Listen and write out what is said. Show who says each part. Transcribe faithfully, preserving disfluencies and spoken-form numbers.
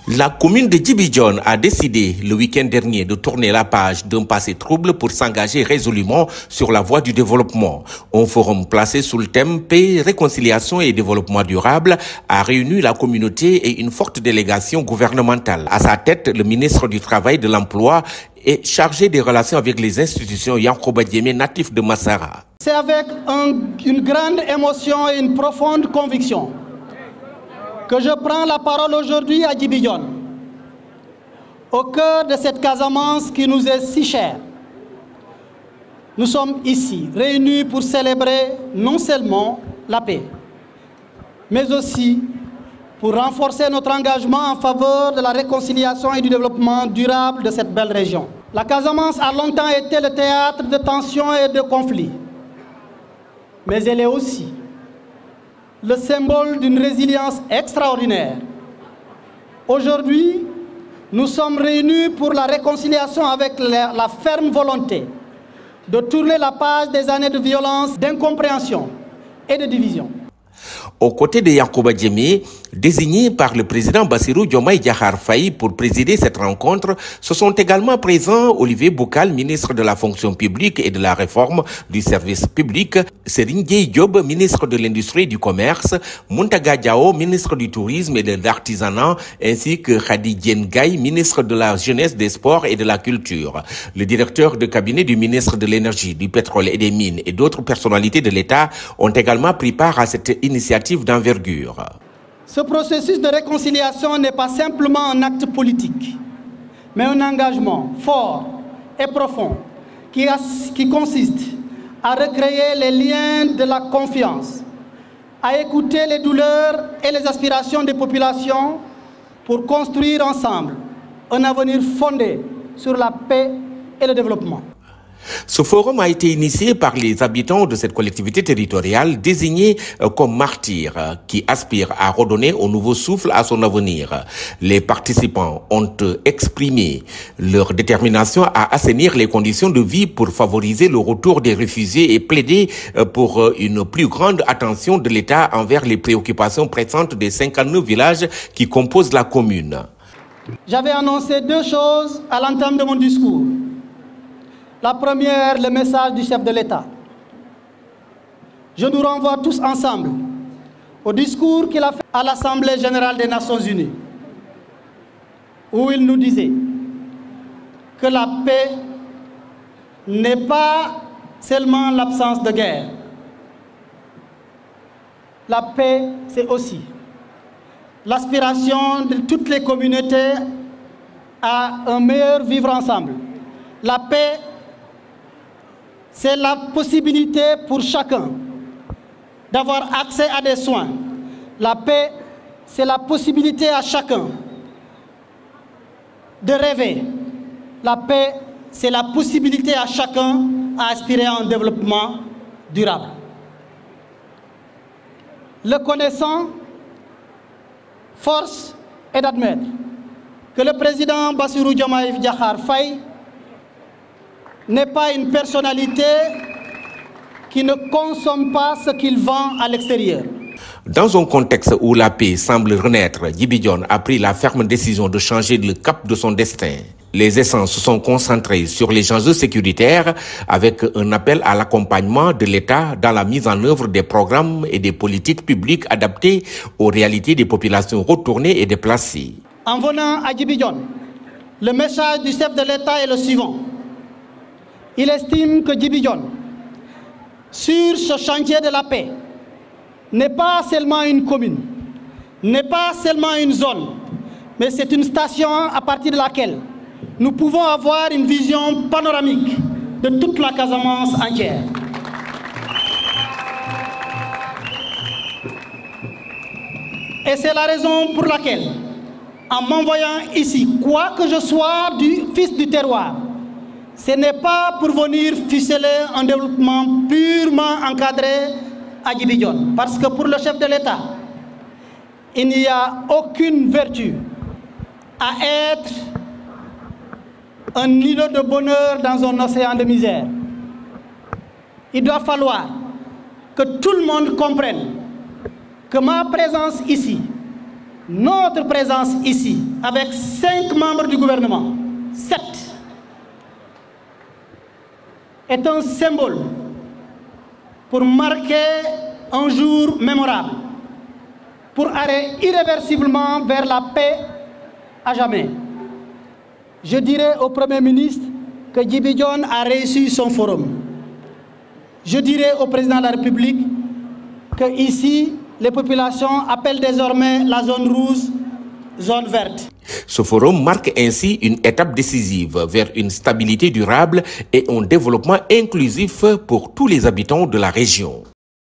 Speaker 1: La commune de Djibidione a décidé le week-end dernier de tourner la page d'un passé trouble pour s'engager résolument sur la voie du développement. Un forum placé sous le thème Paix, réconciliation et développement durable a réuni la communauté et une forte délégation gouvernementale. À sa tête, le ministre du Travail, de l'Emploi et chargé des relations avec les institutions Yankoba Diémé, natif de Massara.
Speaker 2: C'est avec un, une grande émotion et une profonde conviction que je prends la parole aujourd'hui à Djibidione, au cœur de cette Casamance qui nous est si chère. Nous sommes ici, réunis pour célébrer non seulement la paix, mais aussi pour renforcer notre engagement en faveur de la réconciliation et du développement durable de cette belle région. La Casamance a longtemps été le théâtre de tensions et de conflits, mais elle est aussi le symbole d'une résilience extraordinaire. Aujourd'hui, nous sommes réunis pour la réconciliation avec la, la ferme volonté de tourner la page des années de violence, d'incompréhension et de division.
Speaker 1: Aux côtés de Yankoba Diémé, désigné par le président Bassirou Diomaye Diakhar Faye pour présider cette rencontre, se sont également présents Olivier Boucal, ministre de la fonction publique et de la réforme du service public, Serigne Gueye Diop, ministre de l'Industrie et du Commerce, Mountaga Diao, ministre du Tourisme et de l'Artisanat, ainsi que Khady Diène Gaye, ministre de la Jeunesse, des Sports et de la Culture. Le directeur de cabinet du ministre de l'Énergie, du Pétrole et des Mines et d'autres personnalités de l'État ont également pris part à cette initiative d'envergure.
Speaker 2: Ce processus de réconciliation n'est pas simplement un acte politique, mais un engagement fort et profond qui, a, qui consiste à recréer les liens de la confiance, à écouter les douleurs et les aspirations des populations pour construire ensemble un avenir fondé sur la paix et le développement.
Speaker 1: Ce forum a été initié par les habitants de cette collectivité territoriale désignée comme martyrs qui aspirent à redonner un nouveau souffle à son avenir. Les participants ont exprimé leur détermination à assainir les conditions de vie pour favoriser le retour des réfugiés et plaider pour une plus grande attention de l'État envers les préoccupations pressantes des cinquante-neuf villages qui composent la commune.
Speaker 2: J'avais annoncé deux choses à l'entame de mon discours. La première, le message du chef de l'État. Je nous renvoie tous ensemble au discours qu'il a fait à l'Assemblée générale des Nations unies, où il nous disait que la paix n'est pas seulement l'absence de guerre. La paix, c'est aussi l'aspiration de toutes les communautés à un meilleur vivre ensemble. La paix, c'est la possibilité pour chacun d'avoir accès à des soins. La paix, c'est la possibilité à chacun de rêver. La paix, c'est la possibilité à chacun d'aspirer à un développement durable. Le connaissant, force est d'admettre que le président Bassirou Diomaye Diakhar Faye n'est pas une personnalité qui ne consomme pas ce qu'il vend à l'extérieur.
Speaker 1: Dans un contexte où la paix semble renaître, Djibidione a pris la ferme décision de changer le cap de son destin. Les essences se sont concentrées sur les enjeux sécuritaires avec un appel à l'accompagnement de l'État dans la mise en œuvre des programmes et des politiques publiques adaptées aux réalités des populations retournées et déplacées.
Speaker 2: En venant à Djibidione, le message du chef de l'État est le suivant. Il estime que Djibidione, sur ce chantier de la paix, n'est pas seulement une commune, n'est pas seulement une zone, mais c'est une station à partir de laquelle nous pouvons avoir une vision panoramique de toute la Casamance entière. Et c'est la raison pour laquelle, en m'envoyant ici, quoi que je sois du fils du terroir, ce n'est pas pour venir ficeler un développement purement encadré à Djibidione. Parce que pour le chef de l'État, il n'y a aucune vertu à être un îlot de bonheur dans un océan de misère. Il doit falloir que tout le monde comprenne que ma présence ici Notre présence ici, avec cinq membres du gouvernement, sept, est un symbole pour marquer un jour mémorable, pour aller irréversiblement vers la paix à jamais. Je dirais au Premier ministre que Djibi Dione a réussi son forum. Je dirais au Président de la République que ici, les populations appellent désormais la zone rouge, zone verte.
Speaker 1: Ce forum marque ainsi une étape décisive vers une stabilité durable et un développement inclusif pour tous les habitants de la région.